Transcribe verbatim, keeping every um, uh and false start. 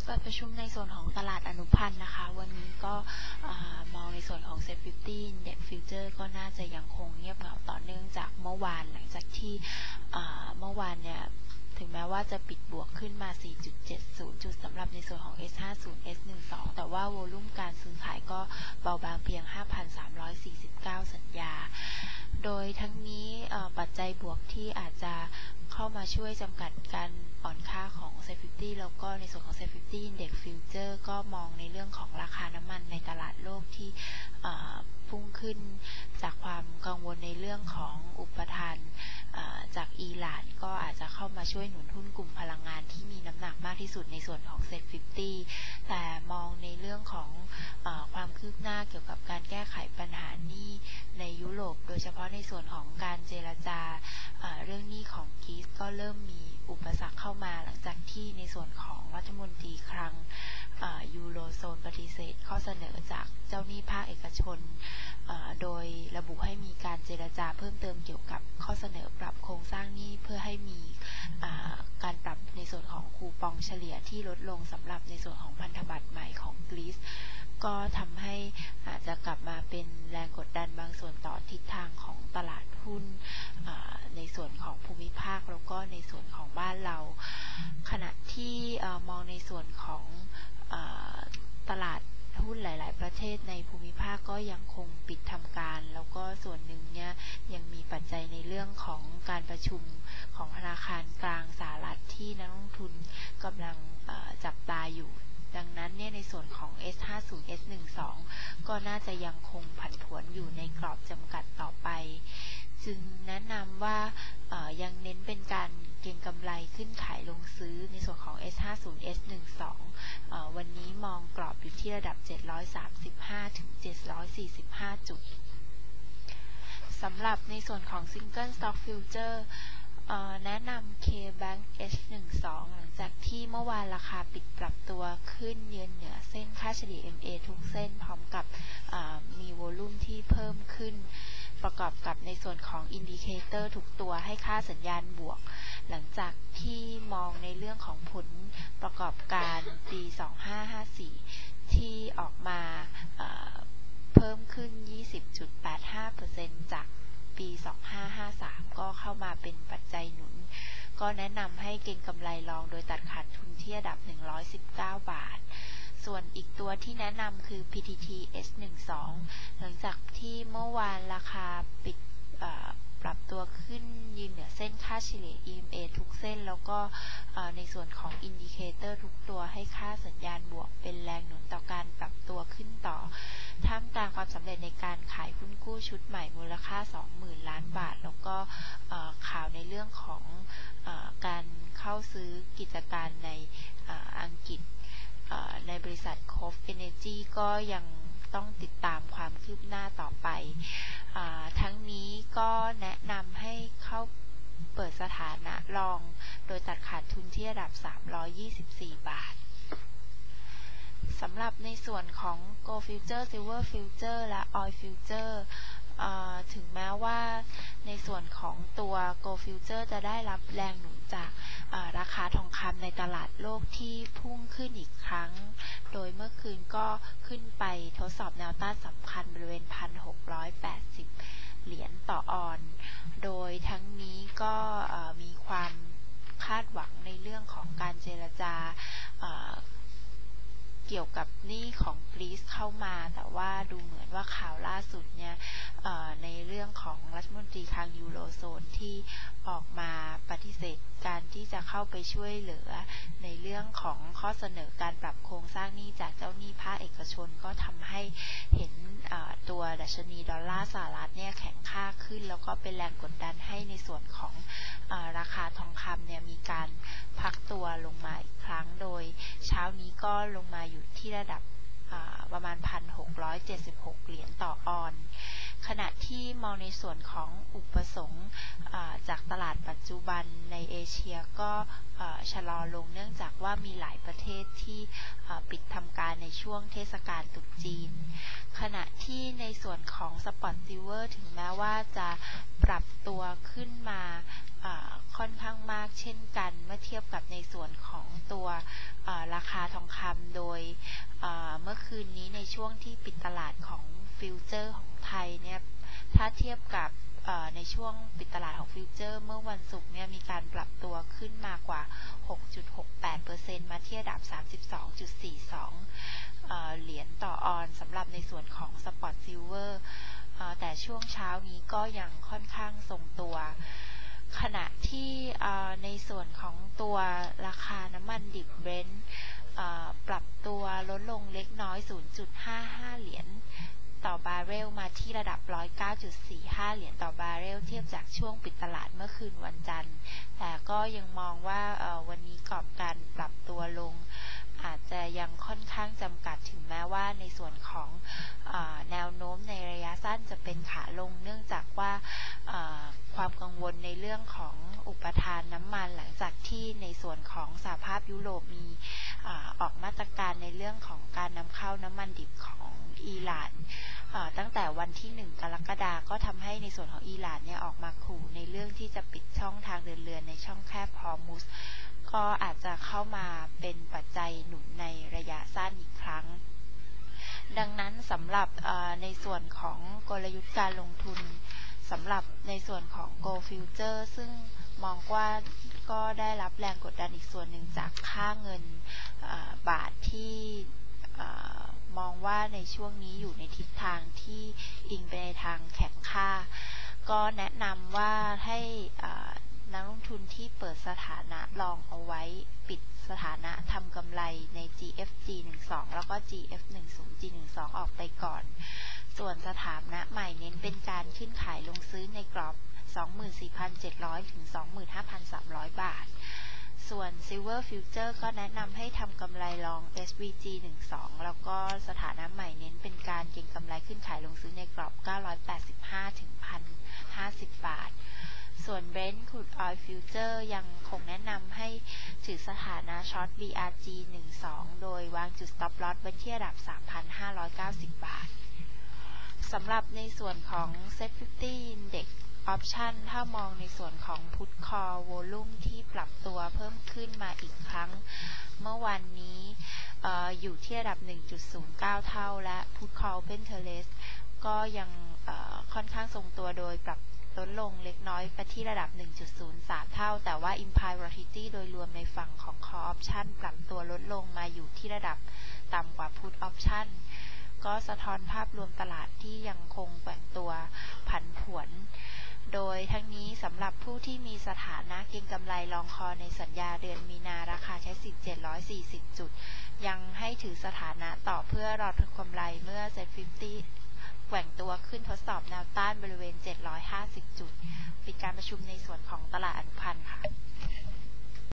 เปิดประชุมในส่วนของตลาดอนุพันธ์นะคะวันนี้ก็มองในส่วนของ เซ็ต ห้าสิบ Index Future ก็น่าจะยังคงเงียบเหงาต่อเนื่องจากเมื่อวานหลังจากที่เมื่อวานเนี่ยถึงแม้ว่าจะปิดบวกขึ้นมา สี่จุดเจ็ดศูนย์ จุดสำหรับในส่วนของ เอส ห้าสิบ เอส สิบสอง แต่ว่าโวลุ่มการซื้อขายก็เบาบางเพียง ห้าพันสามร้อยสี่สิบเก้า สัญญาโดยทั้งนี้ปัจจัยบวกที่อาจจะเข้ามาช่วยจำกัดการอ่อนค่าของ เซ็ต ห้าสิบ แล้วก็ในส่วนของ เซ็ต ห้าสิบ Index Future ก็มองในเรื่องของราคาน้ำมันในตลาดโลกที่พุ่งขึ้นจากความกังวลในเรื่องของอุปทานจากอิหร่านก็อาจจะเข้ามาช่วยหนุนหุ้นกลุ่มพลังงานที่มีน้ำหนักมากที่สุดในส่วนของ เซ็ต ห้าสิบ แต่มองในเรื่องของเอ่อความคืบหน้าเกี่ยวกับการแก้ไขปัญหาหนี้ในยุโรปโดยเฉพาะในส่วนของการเจรจาเอ่อเรื่องหนี้ของกรีซก็เริ่มมีอุปสรรคเข้ามาหลังจากที่ในส่วนของรัฐมนตรีคลังยูโรโซนปฏิเสธข้อเสนอจากเจ้าหนี้ภาคเอกชนโดยระบุให้มีการเจรจาเพิ่มเติมเกี่ยวกับข้อเสนอปรับโครงสร้างหนี้เพื่อให้มีการปรับในส่วนของคูปองเฉลี่ยที่ลดลงสำหรับในส่วนของพันธบัตรใหม่ของกรีซก็ทำให้อาจจะกลับมาเป็นแรงกดดันบางส่วนต่อทิศทางของตลาดหุ้นในส่วนของภูมิภาคแล้วก็ในส่วนของบ้านเราขณะที่มองในส่วนของตลาดหุ้นหลายๆประเทศในภูมิภาคก็ยังคงปิดทำการแล้วก็ส่วนหนึ่งเนี่ยยังมีปัจจัยในเรื่องของการประชุมของธนาคารกลางสหรัฐที่นักลงทุนกำลังจับตาอยู่ดังนั้นเนี่ยในส่วนของ เอส ห้าสิบ เอส สิบสอง ก็น่าจะยังคงผันผวนอยู่ในกรอบจำกัดต่อไปจึงแนะนำว่ายังเน้นเป็นการเก็งกำไรขึ้นขายลงซื้อในส่วนของ เอส ห้าสิบ เอส สิบสอง วันนี้มองกรอบอยู่ที่ระดับเจ็ดร้อยสามสิบห้าถึงเจ็ดร้อยสี่สิบห้าจุดสำหรับในส่วนของ Single Stock Futureแนะนำ K-Bank เอช สิบสอง หลังจากที่เมื่อวานราคาปิดปรับตัวขึ้นยืนเหนือเส้นค่าเฉลี่ย เอ็ม เอ ทุกเส้นพร้อมกับมีโวลุ่มที่เพิ่มขึ้นประกอบกับในส่วนของอินดิเคเตอร์ทุกตัวให้ค่าสัญญาณบวกหลังจากที่มองในเรื่องของผลประกอบการปีสองพันห้าร้อยห้าสิบสี่ที่ออกมาเพิ่มขึ้น ยี่สิบจุดแปดห้าเปอร์เซ็นต์ จากปีสองพันห้าร้อยห้าสิบสามก็เข้ามาเป็นปัจจัยหนุนก็แนะนำให้เก็งกำไรรองโดยตัดขาดทุนที่ระดับหนึ่งร้อยสิบเก้าบาทส่วนอีกตัวที่แนะนำคือ พี ที ที เอส สิบสอง หลังจากที่เมื่อวานราคาปิดปรับตัวขึ้นยืนเหนือเส้นค่าเฉลี่ย อี เอ็ม เอ ทุกเส้นแล้วก็ในส่วนของอินดิเคเตอร์ทุกตัวให้ค่าสัญญาณบวกเป็นแรงหนุนต่อการปรับตัวขึ้นต่อท่ามกลางความสำเร็จในการขายหุ้นกู้ชุดใหม่มูลค่า สองหมื่น ล้านบาทแล้วก็ข่าวในเรื่องของการเข้าซื้อกิจการในอังกฤษในบริษัท Cove Energy ก็ยังต้องติดตามความคืบหน้าต่อไปทั้งนี้ก็แนะนำให้เข้าเปิดสถานะรองโดยตัดขาดทุนที่ระดับสามร้อยยี่สิบสี่บาทสำหรับในส่วนของ Gold Future Silver Future และ Oil Futureถึงแม้ว่าในส่วนของตัว Gold Future จะได้รับแรงหนุนจากราคาทองคำในตลาดโลกที่พุ่งขึ้นอีกครั้งโดยเมื่อคืนก็ขึ้นไปทดสอบแนวต้านสำคัญบริเวณ หนึ่งพันหกร้อยแปดสิบ เหรียญต่อออนซ์โดยทั้งนี้ก็มีความคาดหวังในเรื่องของการเจรจาเกี่ยวกับหนี้ของกรีซเข้ามาแต่ว่าดูเหมือนว่าข่าวล่าสุดเนี่ยในเรื่องของรัฐมนตรีคลังยูโรโซนที่ออกมาปฏิเสธการที่จะเข้าไปช่วยเหลือในเรื่องของข้อเสนอการปรับโครงสร้างหนี้จากเจ้าหนี้ภาคเอกชนก็ทำให้เห็นตัวดัชนีดอลลาร์สหรัฐเนี่ยแข็งค่าขึ้นแล้วก็เป็นแรงกดดันให้ในส่วนของราคาทองคำเนี่ยมีการพักตัวลงมาอีกครั้งโดยเช้านี้ก็ลงมาอยู่ที่ระดับประมาณ หนึ่งพันหกร้อยเจ็ดสิบหก เหรียญต่อออนซ์ขณะที่มองในส่วนของอุปสงค์จากตลาดปัจจุบันในเอเชียก็ชะลอลงเนื่องจากว่ามีหลายประเทศที่ปิดทำการในช่วงเทศกาลตรุษจีนขณะที่ในส่วนของสปอตซิลเวอร์ถึงแม้ว่าจะปรับตัวขึ้นมาค่อนข้างมากเช่นกันเมื่อเทียบกับในส่วนของตัวราคาทองคำโดยเมื่อคืนนี้ในช่วงที่ปิดตลาดของฟิวเจอร์ของไทยเนี่ยถ้าเทียบกับในช่วงปิดตลาดของฟิวเจอร์เมื่อวันศุกร์เนี่ยมีการปรับตัวขึ้นมากว่า หกจุดหกแปดเปอร์เซ็นต์ มาที่ระดับ สามสิบสองจุดสี่สอง เหรียญต่อออนซ์สำหรับในส่วนของสปอตซิลเวอร์แต่ช่วงเช้านี้ก็ยังค่อนข้างทรงตัวขณะที่ในส่วนของตัวราคาน้ำมันดิบเบรนท์ปรับตัวลดลงเล็กน้อย ศูนย์จุดห้าห้า เหรียญต่อบาร์เรลมาที่ระดับ หนึ่งร้อยเก้าจุดสี่ห้า เหรียญต่อบาร์เรลเทียบจากช่วงปิดตลาดเมื่อคืนวันจันทร์แต่ก็ยังมองว่าวันนี้กรอบการปรับตัวลงอาจจะยังค่อนข้างจำกัดถึงแม้ว่าในส่วนของแนวโน้มในระยะสั้นจะเป็นขาลงเนื่องจากว่าความกังวลในเรื่องของอุปทานน้ำมันหลังจากที่ในส่วนของสหภาพยุโรปมีออกมาตรการในเรื่องของการนำเข้าน้ำมันดิบของอิหร่านตั้งแต่วันที่หนึ่งกรกฎาคมก็ทำให้ในส่วนของอิหร่านเนี่ยออกมาขู่ในเรื่องที่จะปิดช่องทางเดินเรือในช่องแคบฮอร์มุซก็อาจจะเข้ามาเป็นปัจจัยหนุนในระยะสั้นอีกครั้งดังนั้นสำหรับในส่วนของกลยุทธ์การลงทุนสำหรับในส่วนของ Gold Future ซึ่งมองว่าก็ได้รับแรงกดดันอีกส่วนหนึ่งจากค่าเงินบาทที่มองว่าในช่วงนี้อยู่ในทิศทางที่อิงไปในทางแข็งค่าก็แนะนำว่าให้นักลงทุนที่เปิดสถานะลองเอาไว้ปิดสถานะทำกำไรใน จี เอฟ จี สิบสอง แล้วก็ จี เอฟ สิบ จี สิบสอง ออกไปก่อนส่วนสถานะใหม่เน้นเป็นการขึ้นขายลงซื้อในกรอบ สองหมื่นสี่พันเจ็ดร้อย ถึง สองหมื่นห้าพันสามร้อย บาทส่วน Silver Future ก็แนะนำให้ทำกำไรลอง เอส วี จี สิบสอง แล้วก็สถานะใหม่เน้นเป็นการเก็งกำไรขึ้นขายลงซื้อในกรอบ เก้าร้อยแปดสิบห้า ถึง หนึ่งพันห้าสิบ บาทส่วน Brent Crude Oil Future ยังคงแนะนำให้ถือสถานะช็อต บี อาร์ จี สิบสอง โดยวางจุด Stop Loss ไว้ที่ระดับ สามพันห้าร้อยเก้าสิบ บาทสำหรับในส่วนของ เซ็ต ห้าสิบ Index Option ถ้ามองในส่วนของ Put Call Volume ที่ปรับตัวเพิ่มขึ้นมาอีกครั้งเมื่อวันนี้อ, ออยู่ที่ระดับ หนึ่งจุดศูนย์เก้า เท่าและ Put Call Open Interest ก็ยังค่อนข้างทรงตัวโดยปรับลดลงเล็กน้อยไปที่ระดับ หนึ่งจุดศูนย์สาม เท่าแต่ว่า Implied Volatility โดยรวมในฝั่งของ Call Option ปรับตัวลดลงมาอยู่ที่ระดับต่ำกว่า Put Option ก็สะท้อนภาพรวมตลาดที่ยังคงแกว่งตัวผันผวนโดยทั้งนี้สำหรับผู้ที่มีสถานะเก็งกำไรลองคอในสัญญาเดือนมีนาราคาใช้สิทธิ์เจ็ดร้อยสี่สิบจุดยังให้ถือสถานะต่อเพื่อรอทำกำไรเมื่อ เซ็ต ห้าสิบ แกว่งตัวขึ้นทดสอบแนวต้านบริเวณเจ็ดร้อยห้าสิบจุดปิดการประชุมในส่วนของตลาดอนุพันธ์ค่ะ